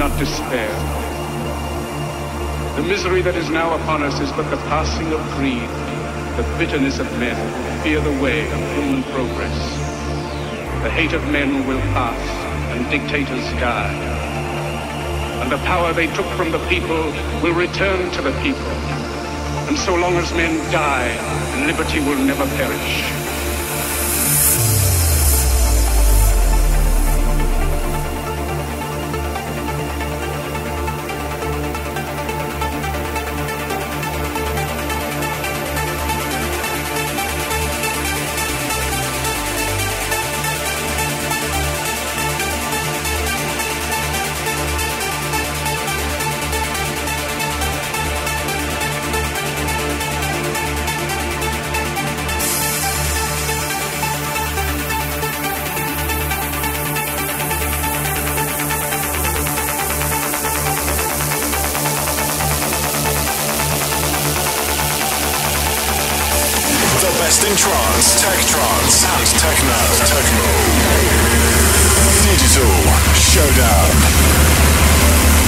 not despair. The misery that is now upon us is but the passing of greed. The bitterness of men fear the way of human progress. The hate of men will pass and dictators die. And the power they took from the people will return to the people. And so long as men die, liberty will never perish. In trance, tech trance, and techno. Digital Showdown.